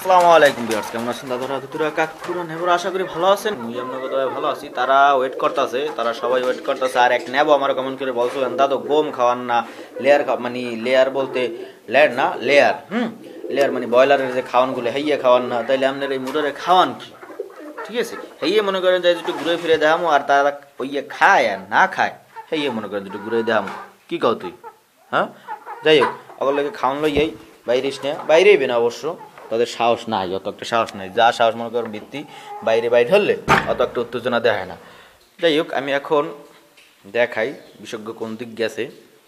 আসসালামু আলাইকুম ভিউয়ার্স, কেমন আছেন দাদারা দুতুরা কাকুরা নেবর? আশা করি ভালো আছেন। মুই আপনাদের দয়ায় ভালো আছি। তারা ওয়েট করতেছে, তারা সবাই ওয়েট করতেছে। আর এক নেব আমার কমেন্ট করে বলছিলেন দাদু গোম খাওয়ান না, লেয়ার মানে লেয়ার বলতে লেয়ার না লেয়ার, লেয়ার মানে ব্রয়লারের যে খাওয়ানগুলো হেইয়ে খাওয়ান না, তাইলে আপনার এই মুররে খাওয়ান কি? ঠিক আছে, হেইয়ে মনে করেন যে একটু ঘুরে ফিরে দেখামো, আর তারা ওইয়ে খায় আর না খায় হেইয়ে মনে করেন একটু ঘুরে দেখামো। কি কও তুই? হ্যাঁ, যাই হোক, আবার লাগে খাওয়ান লইয়াই বাইরেস না, বাইরেই না অবশ্য, তাদের সাহস নাই, অত একটা সাহস নাই। যা সাহস মনে করেন বৃত্তি বাইরে বাইরে হলে অত একটা উত্তেজনা দেখায় না। যাই হোক, আমি এখন দেখাই বিশেষজ্ঞ কোন দিক গেছে।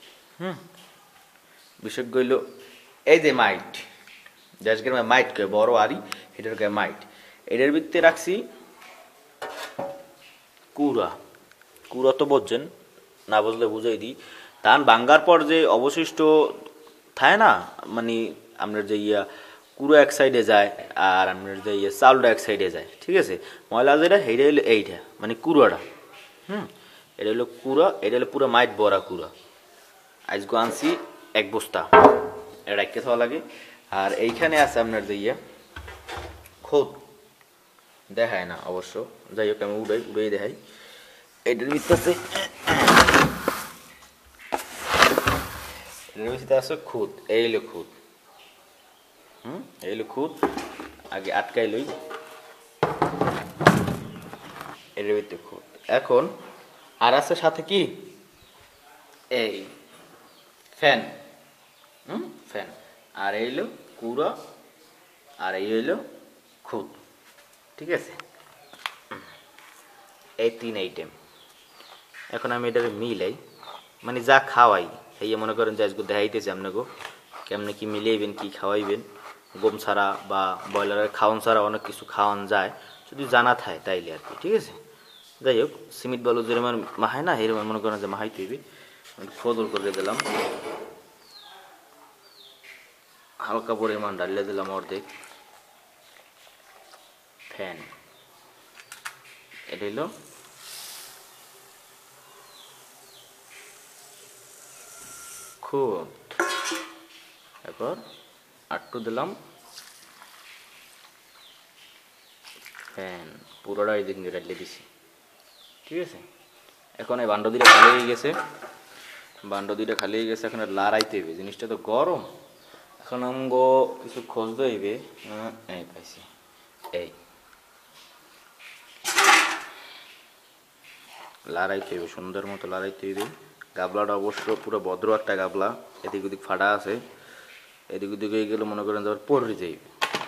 বিশেষজ্ঞ হইল এই যে মাইট, দেশকে মাইট কে বড় আরি, এটার কে মাইট। এটার ভিত্তি রাখছি কুড়া। কুড়া তো বুঝছেন, না বুঝলে বুঝাই দিই। ধান ভাঙ্গার পর যে অবশিষ্ট থাকে না, মানে আপনার যে কুড়ো এক সাইডে যায় আর আপনার যে চাউলটা এক সাইডে যায়, ঠিক আছে। ময়লা যেটা সেইটা হলো এইটা, মানে কুড়োটা। এটা হলো কুড়া, এটা হলো পুরো মাইট বড়া কুড়া। আজকে আনছি এক বস্তা, এটা রাখতে থাকা লাগে। আর এইখানে আছে আপনার যে খোদ, দেখায় না অবশ্য, যাই হোক আমি উড়াই দেখাই। এটার ভিতরে আছে, এটার ভিতরে আছে খুদ। এই হলো খুদ, এই হলো খুদ। আগে আটকাই লই, এর ভিতরে খুদ। এখন আর আছে সাথে কি, এই ফ্যান, ফ্যান। আর এই হলো কুড়া, আর এই হইল খুদ, ঠিক আছে। এই তিন আইটেম। এখন আমি এটাকে মিলাই, মানে যা খাওয়াই এই মনে করেন যে আজকে দেখাইতেছি আপনাকে কেমনে কি মিলাইবেন, কি খাওয়াইবেন। গম ছাড়া বা ব্রয়লারের খাওয়ান ছাড়া অনেক কিছু খাওয়ান যায়, যদি জানা থাকে তাইলে আর কি, ঠিক আছে। যাই হোক, সিমিট বালু যেরকম মাহাই না, এরকম মনে করেন যে মাহাই তৈরি। ফদল করে দিলাম, হালকা পরিমাণ ডালিয়ে দিলাম অর্ধেক। ফ্যান, এটা হলো খুদ। এরপর আটটু দিলাম ফ্যান, পুরোটা এই দিক দিয়ে ডালিয়ে দিছি, ঠিক আছে। এখন এই বান্ড দুইটা খালি হয়ে গেছে, বান্ড দুইটা খালি হয়ে গেছে। এখন লাড়াইতে হইবে, জিনিসটা তো গরম। এখন আমগো কিছু খুঁজতে হইবে। এই পাইছি, এই লাড়াইতে হইবে, সুন্দর মতো লাড়াইতে হইবে। গাবলাটা অবশ্য পুরো ভদ্র একটা গাবলা, এদিক ওদিক ফাটা আছে, এদিক ওদিক হয়ে গেলে মনে করেন যাবার পড়ে যাইবে।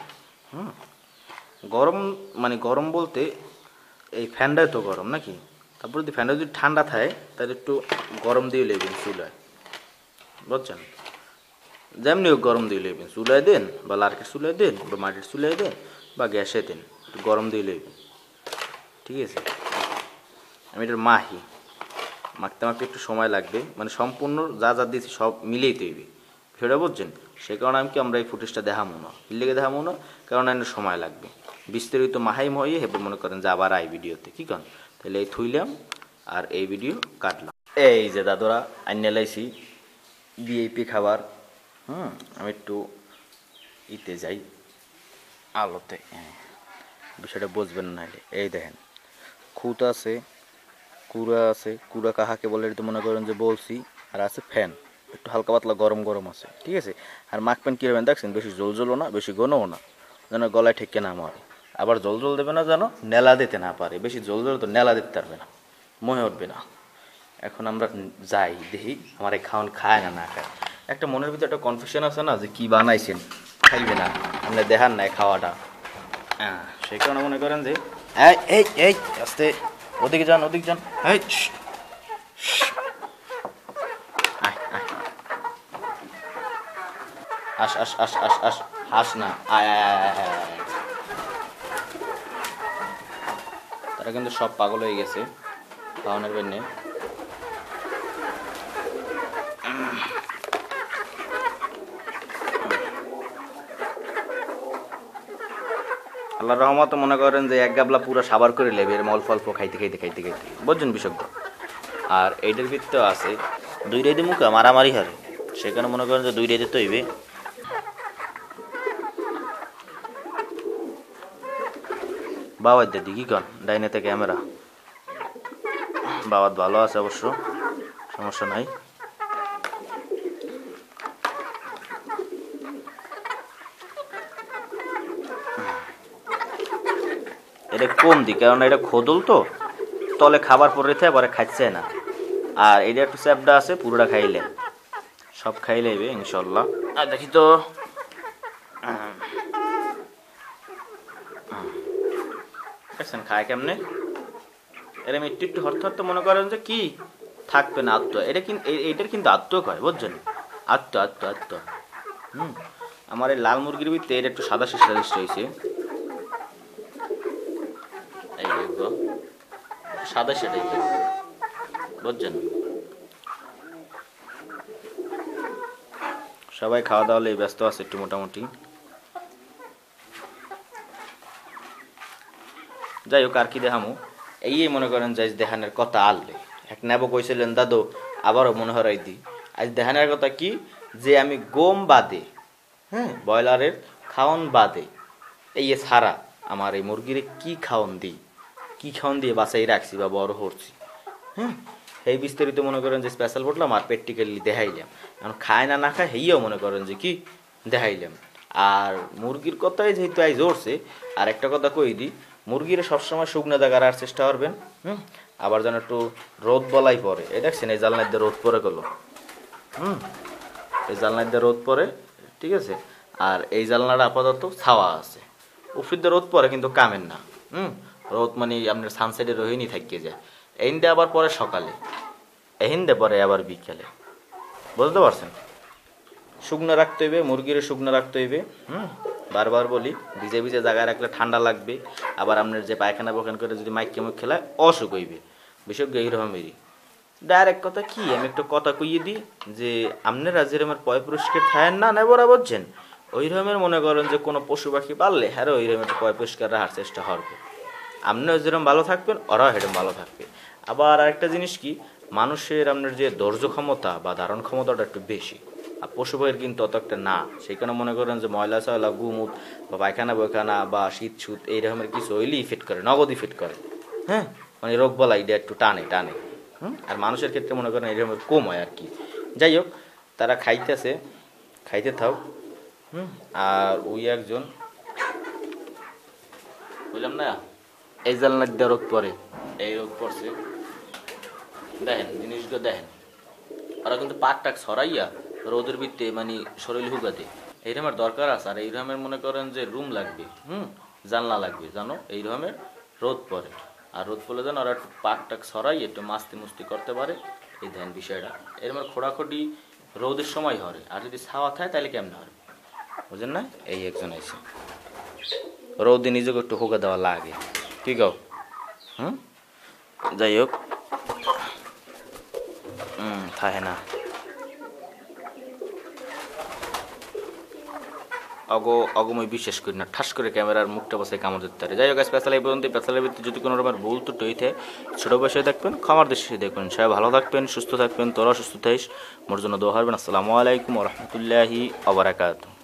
গরম মানে গরম বলতে এই ফ্যানটাই তো গরম নাকি। তারপর যদি ফ্যানটা যদি ঠান্ডা থাকে তাহলে একটু গরম দিয়ে লেবেন চুলায়, বুঝছেন। যেমনি গরম দিয়ে লেবেন, চুলায় দেন বা লার্কের চুলায় দেন বা মাটির চুলায় দেন বা গ্যাসে দেন, একটু গরম দিয়ে লেবেন, ঠিক আছে। আমি এটার মাখতে মাখতে একটু সময় লাগবে, মানে সম্পূর্ণ যা যা দিয়েছি সব মিলেই তৈরি, সেটা বুঝছেন। সে কারণে আমি কি আমরা এই ফুটেজটা দেখাবো না, লেগে দেখাবো না, কারণ এর সময় লাগবে। বিস্তারিত মাহাই মহিয়ে হেবে মনে করেন যে আবার এই ভিডিওতে কি করেন, তাহলে এই থুইলাম আর এই ভিডিও কাটলাম। এই যে দাদুরা আইনে লাইছি ভিআইপি খাবার। আমি একটু ইতে যাই আলোতে, বিষয়টা বুঝবেন না। এই দেখেন খুঁত আছে, কুড়া আছে, কুড়া কাহাকে বলে এটা মনে করেন যে বলছি। আর আছে ফ্যান, একটু হালকা পাতলা গরম গরম আছে, ঠিক আছে। আর মাখবেন কীভাবে দেখছেন, বেশি জল জলও না বেশি ঘনও না, যেন গলায় ঠেকে না মারে। আবার জল জল দেবে না যেন নেলা দিতে না পারে, বেশি জল জল তো নেলা দিতে পারবে না, মনে উঠবে না। এখন আমরা যাই দেখি আমার এই খাওয়ান খায় না না খায়। একটা মনের ভিতরে একটা কনফিউশন আছে না, যে কী বানাইছেন খাইবে না, আপনি দেখান নাই খাওয়াটা। সেই কারণে মনে করেন যে এই এই এই আস্তে, ওদিকে যান ওদিকে যান, এই আস আস আস আস আস, হাস না, আয় আয় আয় আয় আয়। তারা কিন্তু সব পাগল হয়ে গেছে খাওয়ানোর জন্য। আল্লাহর রহমতে মনে করেন যে এক গাবলা পুরো সাবার করে লেবে, এর অল্প অল্প খাইতে খাইতে খাইতে খাইতে, বুঝছেন বিশেষজ্ঞ। আর এইটার ভিতরেও আছে দুইটাই দিয়ে মুখে মারামারি হারে, সেখানে মনে করেন যে দুইটাই দিতে হইবে। বাবার দিদি কি কন ডাইনেতে ক্যামেরা বাবার ভালো আছে অবশ্য সমস্যা নাই। এটা কম দিই কারণ এটা খোদল তো তলে খাবার পরে থাকে পরে খাচ্ছে না। আর এটা একটু চ্যাপটা আছে পুরোটা খাইলে সব খাইলে ইনশাল্লাহ। আর দেখি তো খায় কেমনে এরম একটু একটু হরতে হরতে মনে করেন যে কি থাকবে না আত্ম এটা কিন্তু এইটার কিন্তু আত্ম কয় বুঝছেন আত্ম আত্ম আত্ম। আমার এই লাল মুরগির ভিতরে এটা একটু সাদা শিষ্ট হয়েছে এই সাদা সেটাই বুঝছেন। সবাই খাওয়া দাওয়া ব্যস্ত আছে একটু মোটামুটি। যাই হোক আর কি দেখামো এই মনে করেন যে দেখানোর কথা আনলে এক নেব কইছিলেন দাদু আবারও মনে হরাই দিই আজ দেখানোর কথা কি যে আমি গম বাদে হ্যাঁ ব্রয়লারের খাওয়ান বাদে এই ছাড়া আমার এই মুরগির কি খাওয়ান দিই কি খাওয়ান দিয়ে বাঁচাই রাখছি বা বড় হচ্ছি হ্যাঁ এই বিস্তারিত মনে করেন যে স্পেশাল পড়লাম আর প্র্যাকটিক্যালি দেখাইলাম। এখন খায় না না খায় হেইও মনে করেন যে কি দেখাইলাম। আর মুরগির কথাই যেহেতু আজ জোরছে আর একটা কথা কই দিই মুরগির সবসময় শুকনো জায়গা রাখার চেষ্টা করবেন। আবার যেন একটু রোদ বলাই পরে এই দেখছেন এই জালনার দিয়ে রোদ পরে গেলো এই জালনার দিয়ে রোদ পরে ঠিক আছে। আর এই জালনাটা আপাতত ছাওয়া আছে উপর দিয়ে রোদ পরে কিন্তু কামেন না রোদ মানে আপনার সানসেটে রোহিণী থাকিয়ে যায় এই দিয়ে আবার পরে সকালে এহিন দিয়ে পরে আবার বিকেলে বুঝতে পারছেন। শুকনো রাখতে হইবে মুরগির শুকনো রাখতে হইবে বারবার বলি ভিজে ভিজে জায়গায় রাখলে ঠান্ডা লাগবে আবার আপনার যে পায়খানা পায়খানা করে যদি মাইক কেমন খেলায় অসুখ হইবে বিশেষ এইরকমেরই। ডাইরেক্ট কথা কি আমি একটু কথা কইয়ে দিই যে আপনারা যেরকমের পয় পুরস্কার থাকেন না নেবরা বুঝছেন ওই রকমের মনে করেন যে কোনো পশু পাখি পাললে হ্যাঁ ওই রকমের পয় পুরস্কার রাখার চেষ্টা করবে আপনিও যেরকম ভালো থাকবেন ওরাও সেরকম ভালো থাকবে। আবার আরেকটা জিনিস কি মানুষের আপনার যে ধৈর্য ক্ষমতা বা ধারণ ক্ষমতাটা একটু বেশি আর পশু পাখির কিন্তু অত একটা না সেখানে মনে করেন যে ময়লা সয়লা গুমুত বা পায়খানা বয়খানা বা শীত ছুত এই রকমের কিছু হইলেই ফিট করে নগদই ফিট করে হ্যাঁ মানে রোগ বলা এটা একটু টানে টানে আর মানুষের ক্ষেত্রে মনে করেন এই রকমের কম হয় আর কি। যাই হোক তারা খাইতেছে খাইতে থাও আর ওই একজন বুঝলাম না এই জালনার দিয়ে রোদ পরে এই রোদ পড়ছে দেখেন জিনিসগুলো দেখেন ওরা কিন্তু পাক টাক ছড়াইয়া রোদের ভিত্তে মানে শরীর হুগাতে এইরকমের দরকার আছে। আর এই রকমের মনে করেন যে রুম লাগবে জানলা লাগবে জানো এই রকমের রোদ পড়ে আর রোদ পড়লে যেন ওরা একটু পাক টাক ছড়াই একটু মাস্তি মুস্তি করতে পারে এই ধ্যান বিষয়টা এরকম খোঁড়াখুটি রোদের সময় হয় আর যদি ছাওয়া থাকে তাহলে কেমন হবে বুঝেন না। এই একজন আছে রোদে নিজেকে একটু হুগা দেওয়া লাগে কি গাও যাই হোক থাকে না অগময় বিশ্বাস করি না ঠাস করে ক্যামেরার মুখটা বসে কামড় দিতে পারে। যাই হোক স্পেশাল এই পর্যন্ত স্পেশালের ভিত্তি যদি কোনো রকমের ভুল ত্রুটি হইতে ছোটো বয়সে দেখবেন ক্ষমার দৃষ্টি দেখবেন সবাই ভালো থাকবেন সুস্থ থাকবেন তোরা সুস্থ থাকিস মোর জন্য দোয়া করবেন। আসসালামু আলাইকুম ওয়া রাহমাতুল্লাহি ওয়া বারাকাতুহু।